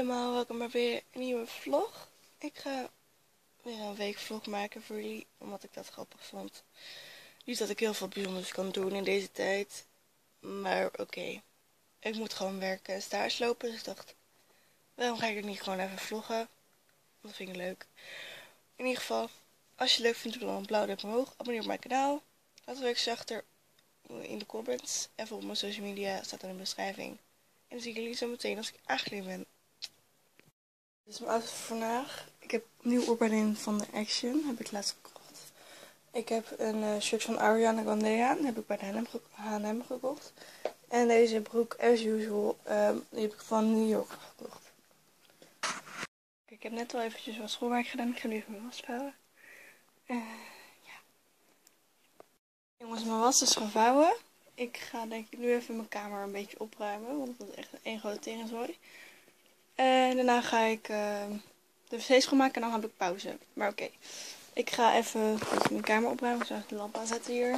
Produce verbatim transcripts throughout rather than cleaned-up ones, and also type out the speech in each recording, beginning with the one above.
allemaal, welkom bij weer een nieuwe vlog. Ik ga weer een weekvlog maken voor jullie, omdat ik dat grappig vond. Niet dat ik heel veel bijzonders kan doen in deze tijd, maar oké. Okay. Ik moet gewoon werken en stage lopen, dus ik dacht, waarom ga ik het niet gewoon even vloggen? Dat vind ik leuk. In ieder geval, als je het leuk vindt, doe dan een blauw duimpje omhoog. Abonneer op mijn kanaal. Laat een reactie achter in de comments. En volg mijn social media, staat in de beschrijving. En dan zie ik jullie zo meteen als ik aangekleed ben. Dit is mijn outfit voor vandaag. Ik heb nieuw oorbellen van de Action. Heb ik laatst gekocht. Ik heb een uh, shirt van Ariana Grande aan. Die heb ik bij de H en M gekocht. En deze broek, as usual, um, die heb ik van New York gekocht. Kijk, ik heb net al eventjes wat schoolwerk gedaan. Ik ga nu even mijn was vouwen. Uh, ja. Jongens, mijn was is gevouwen. Ik ga denk ik nu even mijn kamer een beetje opruimen. Want dat is echt een grote tegenzooi. En daarna ga ik uh, de wc's schoonmaken en dan heb ik pauze. Maar oké, okay. Ik ga even mijn kamer opruimen. Ik zal de lamp aanzetten hier.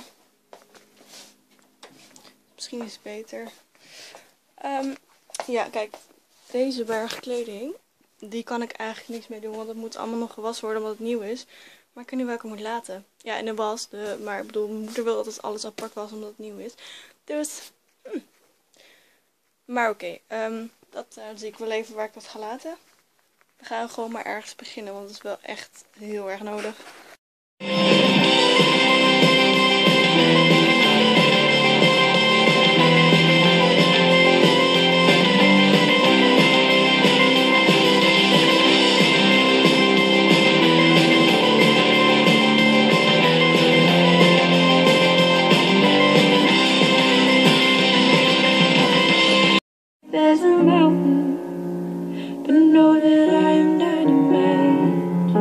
Misschien is het beter. Um, ja, kijk. Deze berg kleding, die kan ik eigenlijk niks mee doen. Want het moet allemaal nog gewassen worden omdat het nieuw is. Maar ik weet niet waar ik het moet laten. Ja, in de was. De, maar ik bedoel, mijn moeder wil dat alles apart was omdat het nieuw is. Dus, hm. Maar oké, okay, um, dat uh, zie ik wel even waar ik dat ga laten. We gaan gewoon maar ergens beginnen, want het is wel echt heel erg nodig. There's a mountain, but know that I am dynamite.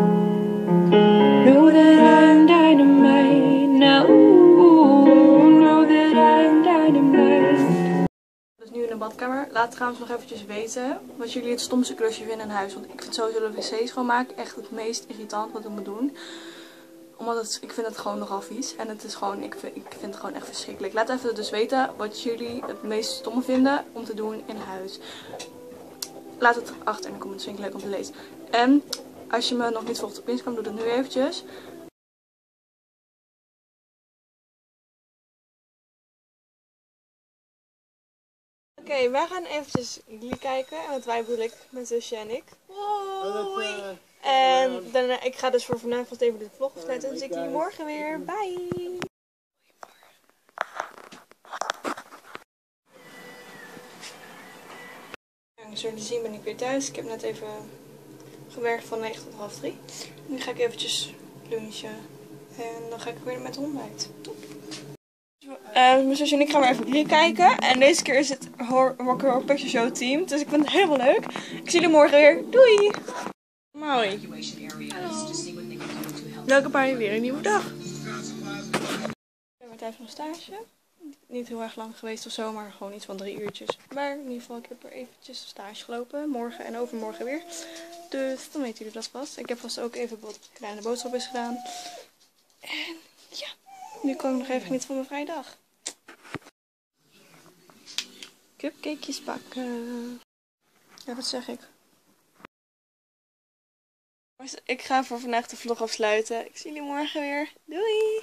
Know that I am dynamite. Now, know that I am dynamite. Dus nu in de badkamer. Laat trouwens nog eventjes weten wat jullie het stomste klusje vinden in huis. Want ik vind sowieso de wc's schoonmaken echt het meest irritant wat ik moet doen. Omdat het, ik vind het gewoon nogal vies. En het is gewoon, ik vind, ik vind het gewoon echt verschrikkelijk. Laat even dus weten wat jullie het meest stomme vinden om te doen in huis. Laat het achter in de comments, vind ik leuk om te lezen. En als je me nog niet volgt op Instagram, doe dat nu eventjes. Oké, okay, wij gaan eventjes jullie kijken. En wat wij bedoel ik, mijn zusje en ik. Hoi! En daarna, ik ga dus voor vanavond even de vlog afsluiten. En dan zie ik jullie morgen weer. Bye! Zoals jullie zien ben ik weer thuis. Ik heb net even gewerkt van negen tot half drie. Nu ga ik eventjes lunchen. En dan ga ik weer met de ontbijt. Uh, mijn zusje en ik gaan weer even jullie kijken. En deze keer is het Rock Horror Picture Show team. Dus ik vind het helemaal leuk. Ik zie jullie morgen weer. Doei! Mooi. Hallo. Welkom bij weer een nieuwe dag. Ik ben weer thuis van stage. Niet heel erg lang geweest of zo, maar gewoon iets van drie uurtjes. Maar in ieder geval, ik heb er eventjes stage gelopen. Morgen en overmorgen weer. Dus dan weten jullie dat vast. Ik heb vast ook even wat kleine boodschapjes gedaan. En ja, nu kan ik nog even genieten van mijn vrije dag. Cupcakejes bakken. Ja, wat zeg ik? Ik ga voor vandaag de vlog afsluiten. Ik zie jullie morgen weer. Doei!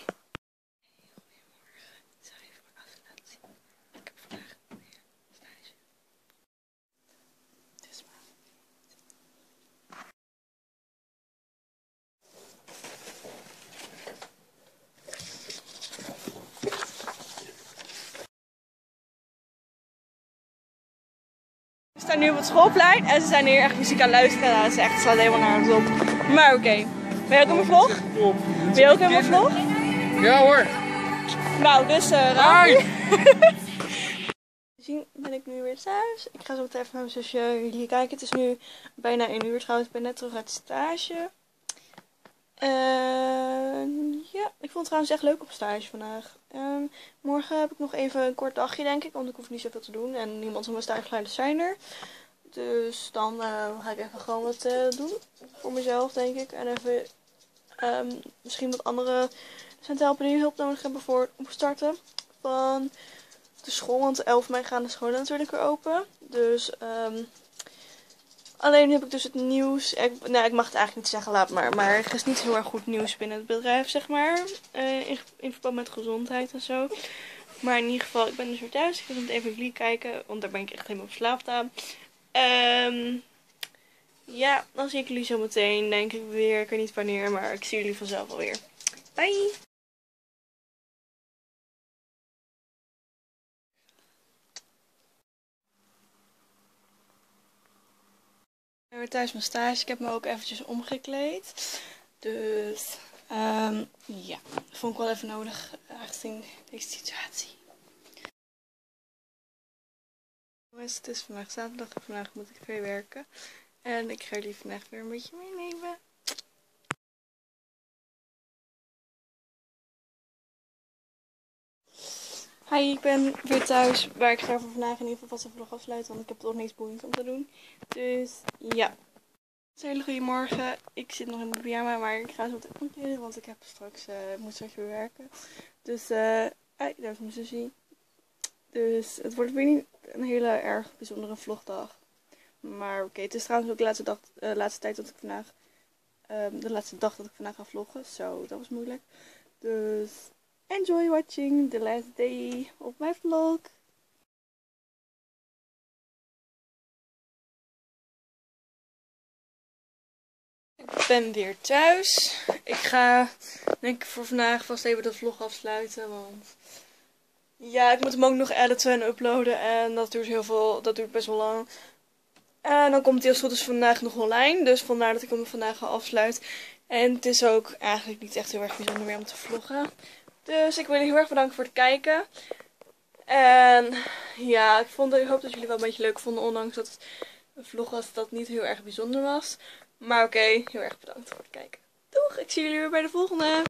We staan nu op het schoolplein en ze zijn hier echt muziek aan het luisteren. Nou, dat is echt, het slaat helemaal nergens op. Maar oké. Okay. Ben je ook in mijn vlog? Ben je ook in mijn vlog? Ja hoor. Nou, dus uh, raar. Zien ben ik nu weer thuis. Ik ga zo meteen even met mijn zusje jullie kijken. Het is nu bijna één uur trouwens. Ik ben net terug uit stage. Uh, ja, ik vond het trouwens echt leuk op stage vandaag. Um, morgen heb ik nog even een kort dagje denk ik, want ik hoef niet zoveel te doen en niemand van mijn stagegeleiders zijn er. Dus dan uh, ga ik even gewoon wat uh, doen voor mezelf denk ik. En even um, misschien wat andere docenten helpen die hulp nodig hebben voor het opstarten van de school. Want elf mei gaan de scholen natuurlijk weer open. Dus um, Alleen heb ik dus het nieuws. Ik, nou, ik mag het eigenlijk niet zeggen, laat maar. Maar er is niet heel erg goed nieuws binnen het bedrijf, zeg maar. Uh, in, in verband met gezondheid en zo. Maar in ieder geval, ik ben dus weer thuis. Ik ga het even Glee kijken, want daar ben ik echt helemaal verslaafd aan. Um, ja, dan zie ik jullie zo meteen, denk ik weer. Ik weet niet wanneer, maar ik zie jullie vanzelf alweer. Bye! Ik ben weer thuis mijn stage. Ik heb me ook eventjes omgekleed. Dus, um, ja, vond ik wel even nodig, aangezien deze situatie. Het is vandaag zaterdag en vandaag moet ik weer werken. En ik ga jullie vandaag weer een beetje meenemen. Hi, ik ben weer thuis. Maar ik ga voor vandaag in ieder geval vast even nog afsluiten. Want ik heb toch niks boeiends om te doen. Dus ja. Een hele goede morgen. Ik zit nog in mijn pyjama. Maar ik ga zo meteen omkleden. Want ik heb straks, uh, moet straks weer werken. Dus uh, hey, daar is mijn zusje. Dus het wordt weer niet een hele erg bijzondere vlogdag. Maar oké, okay, het is trouwens ook de laatste, dag, uh, laatste tijd dat ik vandaag, um, de laatste dag dat ik vandaag ga vloggen. Zo, dat was moeilijk. Dus enjoy watching the last day of my vlog. Ik ben weer thuis. Ik ga, denk ik, voor vandaag vast even de vlog afsluiten, want ja, ik moet hem ook nog editen en uploaden en dat duurt heel veel, dat duurt best wel lang. En dan komt hij als goed is vandaag nog online. Dus vandaar dat ik hem vandaag ga afsluiten. En het is ook eigenlijk niet echt heel erg bijzonder meer om te vloggen. Dus ik wil jullie heel erg bedanken voor het kijken. En ja, ik, vond, ik hoop dat jullie wel een beetje leuk vonden. Ondanks dat het een vlog was dat niet heel erg bijzonder was. Maar oké, okay, heel erg bedankt voor het kijken. Doeg, ik zie jullie weer bij de volgende.